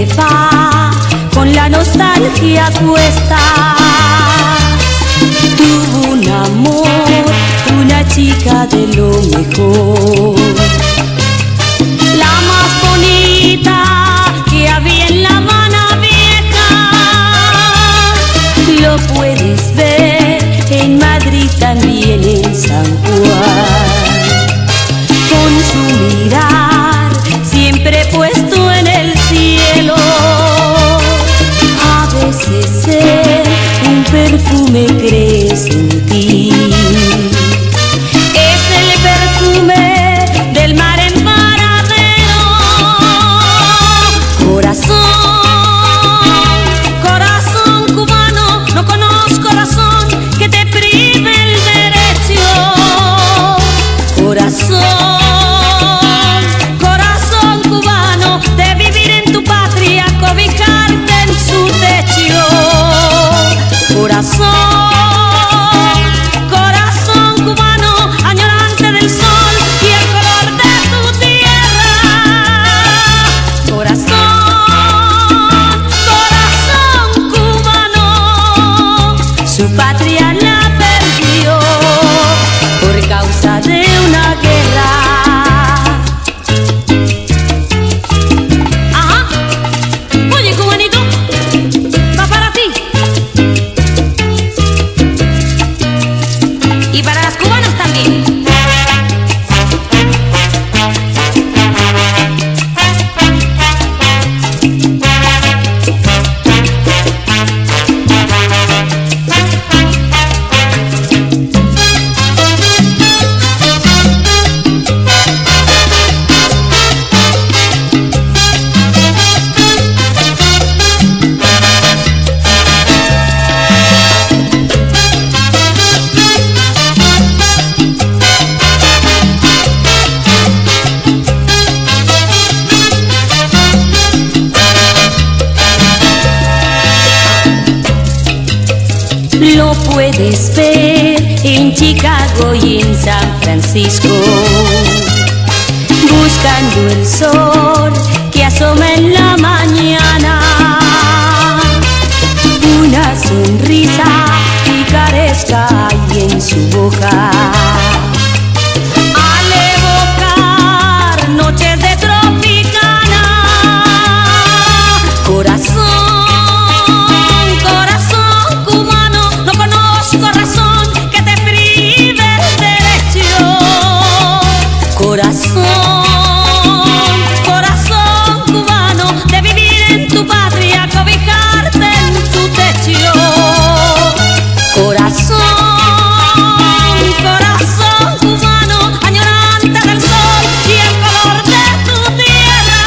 va con la nostalgia a cuestas. Tuvo un amor, una chica de lo mejor, la más bonita que había en La Habana Vieja. Lo puedes ver en Madrid, también en San Juan, con su mirar siempre puesto en el cielo. A veces él un perfume cree sentir, es el perfume del mar en Varadero. Corazón, corazón cubano, no conozco razón que te prive el derecho. Corazón, corazón cubano, de vivir en tu patria, cobijarte en su techo. Corazón, corazón cubano, añorante del sol y el color de tu tierra. Corazón, corazón cubano, su patria la perdió por causa de una guerra. Ajá, oye cubanito, va para ti y para las cubanas también. Lo puedes ver en Chicago y en San Francisco, buscando el sol que asoma en la mañana. Una sonrisa picaresca hay en su boca, al evocar noches de Tropicana. Corazón, corazón, corazón cubano, de vivir en tu patria, cobijarte en tu techo. Corazón, corazón cubano, añorante del sol y el color de tu tierra.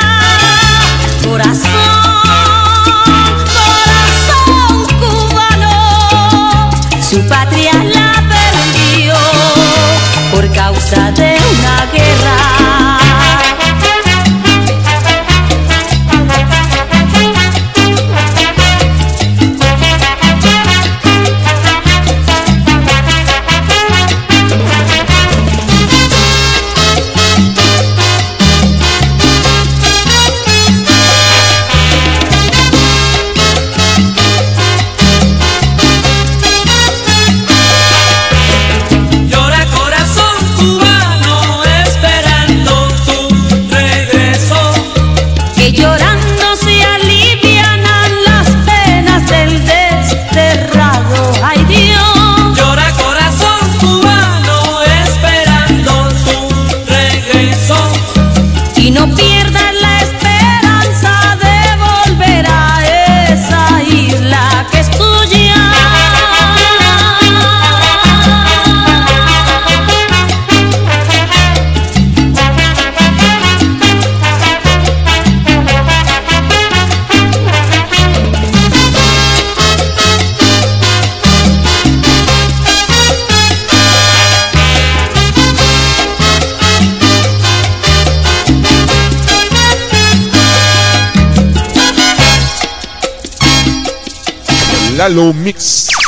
Corazón, corazón cubano, su patria la perdió por causa de una guerra. Llora corazón cubano, esperando tu regreso, Que llorando se alivianan las penas del desterrado. Ay Dios, llora corazón cubano, esperando tu regreso, y no pierdas la esperanza de volver a esa isla que es tuya. Lalo Mix.